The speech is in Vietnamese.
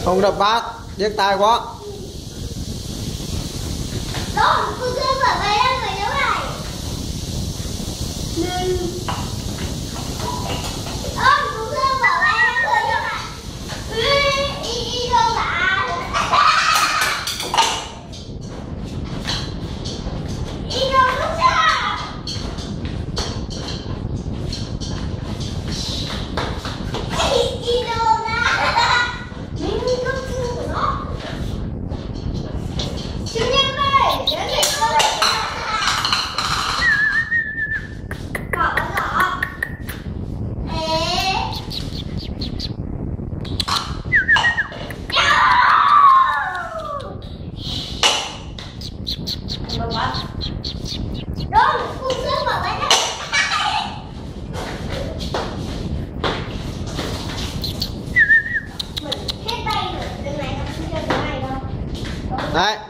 Không đập bát, tiếc tai quá. Đó, cô chưa mở bài đang phải nhớ này. Cô chưa mở bài đang phải nhớ này. Đi đâu cả. Đi đâu lúc sao. Đi đâu ra. Mình không chịu của nó. Chủ nhân ơi, nhớ thầy cô này. Bỏ giỏ. Ê. Đó, cô chưa mở bài này. Mình hết tay rồi, lần này nó không chơi cái này đâu. Đấy.